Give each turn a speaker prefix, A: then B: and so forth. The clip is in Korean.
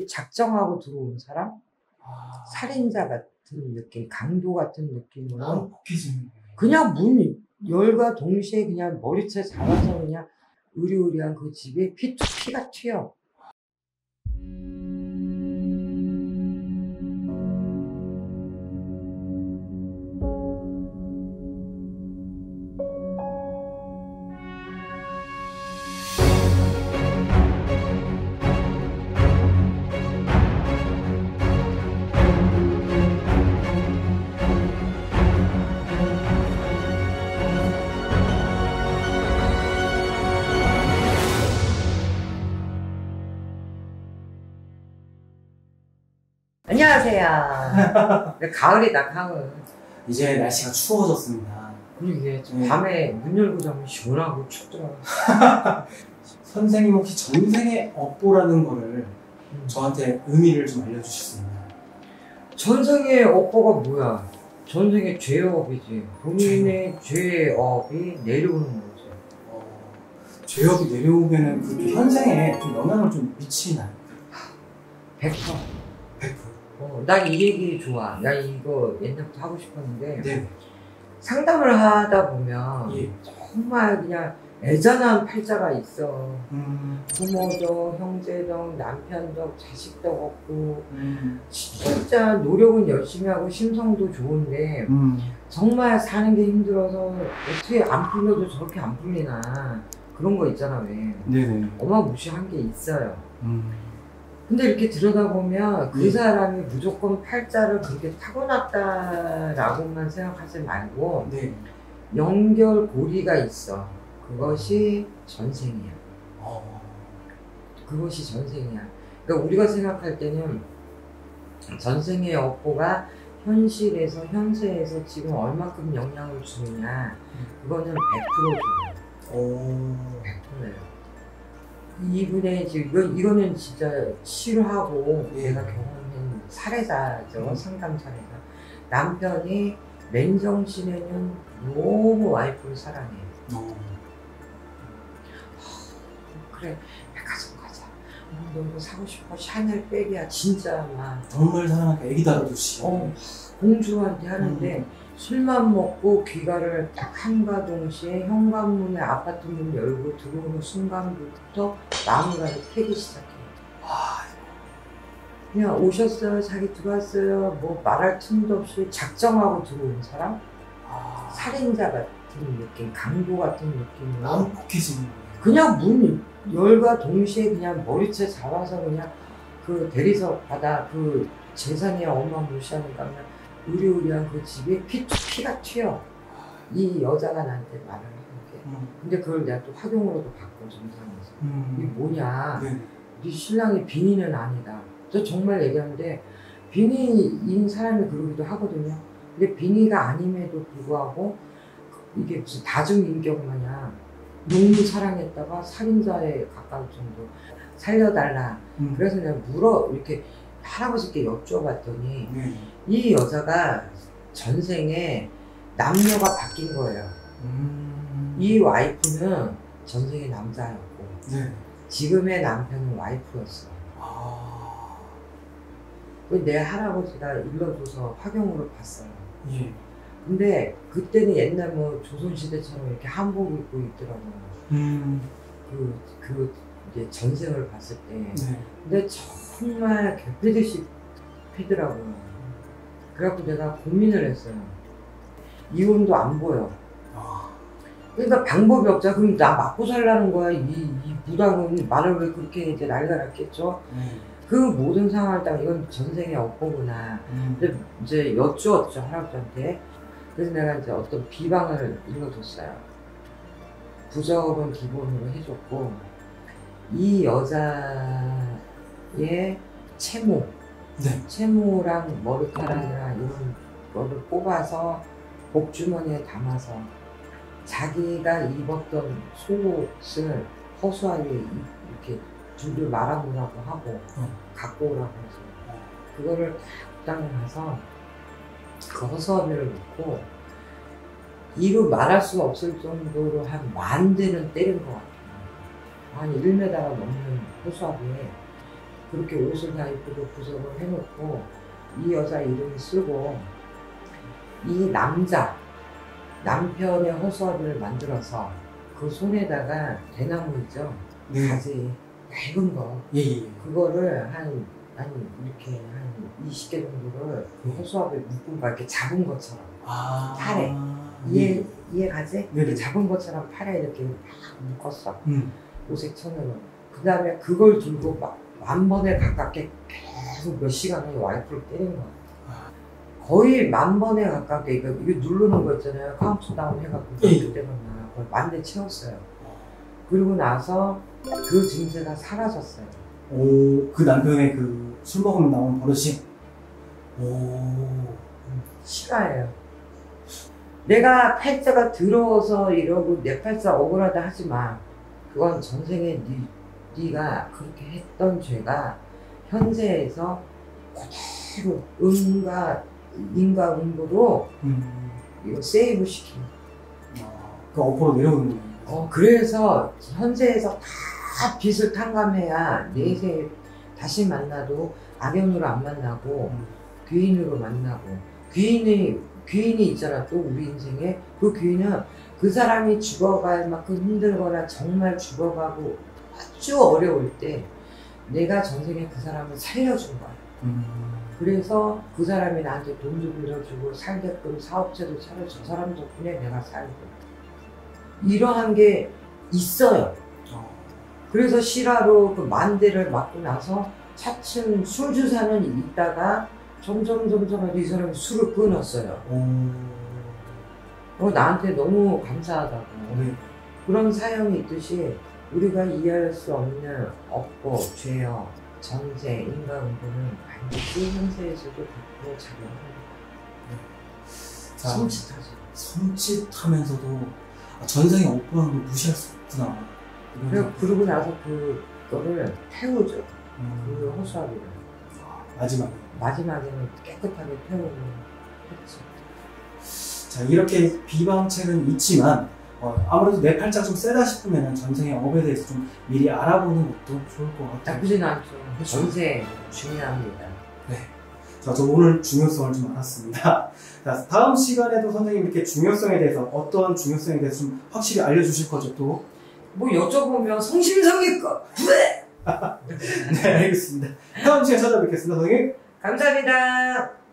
A: 작정하고 들어온 사람?
B: 아.
A: 살인자 같은 느낌, 강도 같은 느낌으로
B: 혹해지는
A: 그냥 문 열과 동시에 그냥 머리채 잡아서 그냥 으리으리한 그 집에 피가 튀어. 안녕하세요. 가을이다, 가을.
B: 이제 날씨가 추워졌습니다.
A: 그리고 이게 밤에 문 열고 자면 시원하고 춥더라.
B: 선생님 혹시 전생의 업보라는 거를 저한테 의미를 좀 알려주실 수 있나요?
A: 전생의 업보가 뭐야? 전생의 죄업이지. 본인의 죄업이 내려오는 거지.
B: 죄업이 내려오면은 그 현생에 좀 영향을 좀 미치나요?
A: 100%.
B: 100%.
A: 난 이 얘기 좋아. 나 이거 옛날부터 하고 싶었는데
B: 네.
A: 상담을 하다 보면
B: 예.
A: 정말 그냥 애잔한 팔자가 있어. 부모도, 형제도, 남편도, 자식도 없고 진짜 노력은 열심히 하고 심성도 좋은데 정말 사는 게 힘들어서 어떻게 안 풀려도 저렇게 안 풀리나 그런 거 있잖아 왜.
B: 네네.
A: 어마무시한 게 있어요. 근데 이렇게 들여다보면 그 사람이 무조건 팔자를 그렇게 타고났다라고만 생각하지 말고
B: 네.
A: 연결고리가 있어. 그것이 전생이야. 그것이 전생이야. 그러니까 우리가 생각할 때는 전생의 업보가 현실에서 현세에서 지금 얼마큼 영향을 주느냐 그거는 100% 줘요. 100%예요. 이분의 지금 이거는 진짜 실화고 내가 경험한 사례자죠. 상담 사례자. 남편이 맨정신에는 너무 와이프를 사랑해. 그래 백화점 가자. 너 이거 사고 싶어. 샤넬 백이야 진짜 막.
B: 정말 사랑하니까 애기 다루듯이.
A: 공주한테 하는데 술만 먹고 귀가를 딱 한가 동시에 현관문에 아파트 문 열고 들어오는 순간부터 마음가를 패기 시작해. 그냥 오셨어요, 자기 들어왔어요, 뭐 말할 틈도 없이 작정하고 들어온 사람? 살인자 같은 느낌, 강도 같은 느낌으로
B: 혹해지는 거예요.
A: 그냥 문 열과 동시에 그냥 머리채 잡아서 그냥 그 대리석 바다 그 재산이 어마무시하니까 그냥 으리으리한 그 집에 피가 튀어. 이 여자가 나한테 말을 하는 게. 근데 그걸 내가 또 확용으로도 받고 정상에서. 이게 뭐냐. 네 신랑이 빙의는 아니다. 저 정말 얘기하는데 빙의인 사람이 그러기도 하거든요. 근데 빙의가 아님에도 불구하고 이게 무슨 다중인격 마냥 너무 사랑했다가 살인자에 가까울 정도 살려달라. 그래서 내가 이렇게 할아버지께 여쭤봤더니 이 여자가 전생에 남녀가 바뀐 거예요. 이 와이프는 전생에 남자였고 지금의 남편은 와이프였어. 내 할아버지가 일러줘서 확용으로 봤어요. 근데 그때는 옛날 뭐 조선시대처럼 이렇게 한복 입고 있더라고요. 그 이제 전생을 봤을 때. 근데 정말 개패듯이 패더라고요. 그래갖고 내가 고민을 했어요. 이혼도 안 보여. 그러니까 방법이 없자. 그럼 나 맞고 살라는 거야. 이 무당은 말을 왜 그렇게 이제 난리가 났겠죠. 그 모든 상황을 딱 이건 전생의 업보구나. 근데 이제 여쭈었죠 할아버지한테. 그래서 내가 이제 어떤 비방을 읽어줬어요. 부적은 기본으로 해줬고 이 여자의 채모, 채모랑 머리카락이랑 이런 거를 뽑아서 복주머니에 담아서 자기가 입었던 속옷을 허수아비에 이렇게 줄을 말아보라고 하고 갖고 오라고 해서 그거를 딱 가서 그 허수아비를 놓고 이루 말할 수 없을 정도로 한 10,000대는 때린 것 같아요. 한 1m가 넘는 호수아비에 그렇게 옷을 다 이쁘게 구성을 해놓고 이 여자 이름을 쓰고 이 남편의 허수아비를 만들어서 그 손에다가 대나무 있죠?
B: 네.
A: 가지 얇은 거
B: 예, 예.
A: 그거를 한 이렇게 한 20개 정도를 그 허수아비에 묶은 거 이렇게 잡은 것처럼
B: 아.
A: 팔에.
B: 예.
A: 이해 가지?
B: 네네.
A: 이렇게 잡은 것처럼 팔에 이렇게 막 묶었어.
B: 음.
A: 오색 천으로. 그 다음에 그걸 들고 막 1000번에 가깝게 계속 몇 시간을 와이프를 때린 거야. 거의 1000번에 가깝게 이거 누르는 거 있잖아요. 카운트다운 해갖고
B: 예.
A: 그때만 나 그걸 10,000대 채웠어요. 그리고 나서 그 증세가 사라졌어요.
B: 오, 그 남편의 그 술 먹으면 나오는 버릇이. 오.
A: 실화예요. 내가 팔자가 더러워서 이러고 내 팔자 억울하다 하지 마. 그건 전생에 네가 그렇게 했던 죄가 현세에서 그대로 인과응보로 이거 세이브 시키는 거야.
B: 그 어퍼로 내려오는 거예요.
A: 그래서 현세에서 다 빚을 탕감해야 내세 다시 만나도 악연으로 안 만나고 귀인으로 만나고 귀인이 있잖아. 또 우리 인생에 그 귀인은 그 사람이 죽어갈 만큼 힘들거나 정말 죽어가고 아주 어려울 때 내가 전생에 그 사람을 살려준 거야. 그래서 그 사람이 나한테 돈도 빌려주고 살게끔 사업체도 차려 저 사람 덕분에 내가 살고 이러한 게 있어요. 그래서 실화로 그 10,000대를 맞고 나서 차츰 술주사는 있다가 점점 이 사람이 술을 끊었어요. 나한테 너무 감사하다고.
B: 네.
A: 그런 사연이 있듯이 우리가 이해할 수 없는 업보, 죄업, 전세, 인과응보는 반드시 현세에서도 100% 작용합니다.
B: 자,
A: 섬찟하죠.
B: 섬찟하면서도 전생에 업보하는 걸 무시할 수 없구나.
A: 그러고 나서 그거를 태우죠. 그 허수아비를. 마지막에는 깨끗하게 태우고 했죠.
B: 자, 이렇게 비방책은 있지만 아무래도 내 팔자가 좀 세다 싶으면 전생의 업에 대해서 좀 미리 알아보는 것도 좋을 것 같아요.
A: 나쁘진 않죠. 전세 중요합니다.
B: 네. 자, 저 오늘 중요성을 좀 알았습니다. 자, 다음 시간에도 선생님 이렇게 중요성에 대해서 어떠한 중요성에 대해서 좀 확실히 알려주실 거죠, 또?
A: 뭐 여쭤보면 성심성의껏
B: 네, 알겠습니다. 다음 시간에 찾아뵙겠습니다, 선생님.
A: 감사합니다.